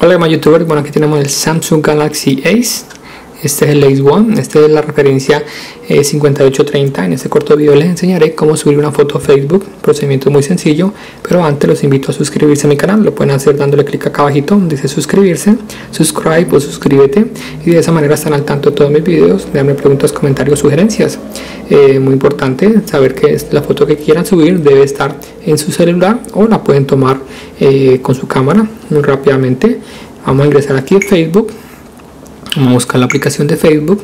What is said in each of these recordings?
Hola demás youtubers, bueno, aquí tenemos el Samsung Galaxy Ace. Este es el Ace One, este es la referencia 5830. En este corto video les enseñaré cómo subir una foto a Facebook. Procedimiento muy sencillo, pero antes los invito a suscribirse a mi canal. Lo pueden hacer dándole clic acá abajito donde dice suscribirse, subscribe o suscríbete, y de esa manera están al tanto de todos mis videos. Darme preguntas, comentarios, sugerencias. Muy importante saber que la foto que quieran subir debe estar en su celular o la pueden tomar con su cámara muy rápidamente. Vamos a ingresar aquí en Facebook. Vamos a buscar la aplicación de Facebook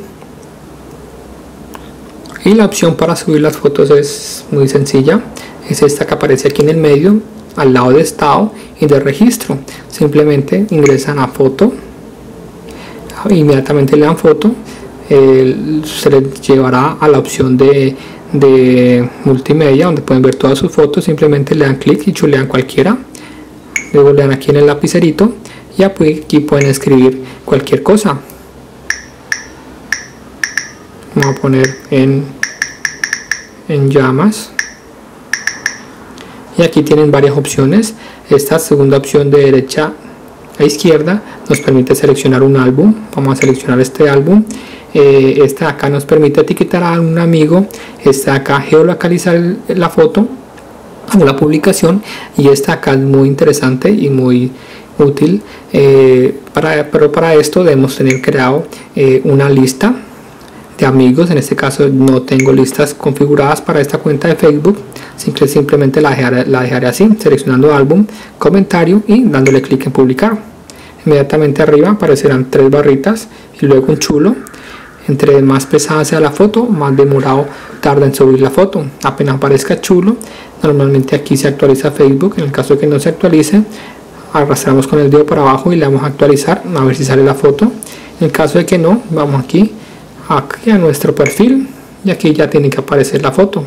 y la opción para subir las fotos es muy sencilla, es esta que aparece aquí en el medio al lado de estado y de registro. Simplemente ingresan a foto, inmediatamente le dan foto, se les llevará a la opción de multimedia donde pueden ver todas sus fotos. Simplemente le dan clic y chulean cualquiera, luego le dan aquí en el lapicerito y aquí pueden escribir cualquier cosa. Vamos a poner en llamas, y aquí tienen varias opciones. Esta segunda opción de derecha a izquierda nos permite seleccionar un álbum. Vamos a seleccionar este álbum. Esta acá nos permite etiquetar a un amigo. Esta acá geolocalizar la foto o la publicación, y esta acá es muy interesante y muy útil, pero para esto debemos tener creado una lista de amigos. En este caso no tengo listas configuradas para esta cuenta de Facebook, simplemente la dejaré así, seleccionando álbum, comentario y dándole clic en publicar. Inmediatamente arriba aparecerán tres barritas y luego un chulo. Entre más pesada sea la foto, más demorado tarda en subir la foto. Apenas aparezca chulo, normalmente aquí se actualiza Facebook. En el caso de que no se actualice, arrastramos con el dedo para abajo y le damos a actualizar a ver si sale la foto. En el caso de que no, vamos aquí a nuestro perfil y aquí ya tiene que aparecer la foto.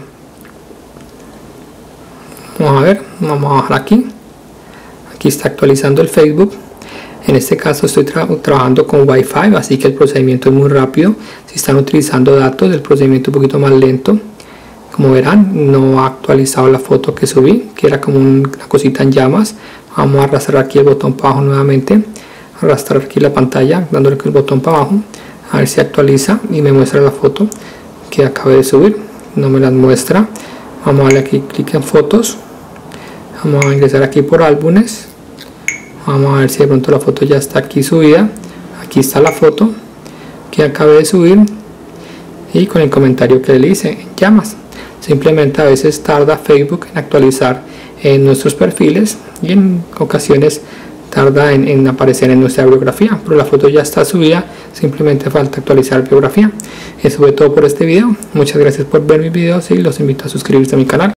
Vamos a ver, vamos a bajar aquí está actualizando el Facebook. En este caso estoy trabajando con Wi-Fi, así que el procedimiento es muy rápido. Si están utilizando datos, el procedimiento es un poquito más lento. Como verán, no ha actualizado la foto que subí, que era como una cosita en llamas. Vamos a arrastrar aquí el botón para abajo nuevamente, arrastrar aquí la pantalla dándole el botón para abajo, a ver si actualiza y me muestra la foto que acabé de subir. No me las muestra. Vamos a darle aquí clic en fotos, vamos a ingresar aquí por álbumes, vamos a ver si de pronto la foto ya está aquí subida. Aquí está la foto que acabé de subir y con el comentario que le hice en llamas. Simplemente a veces tarda Facebook en actualizar nuestros perfiles y en ocasiones tarda en aparecer en nuestra biografía, pero la foto ya está subida, simplemente falta actualizar biografía. Eso fue todo por este video. Muchas gracias por ver mis videos y los invito a suscribirse a mi canal.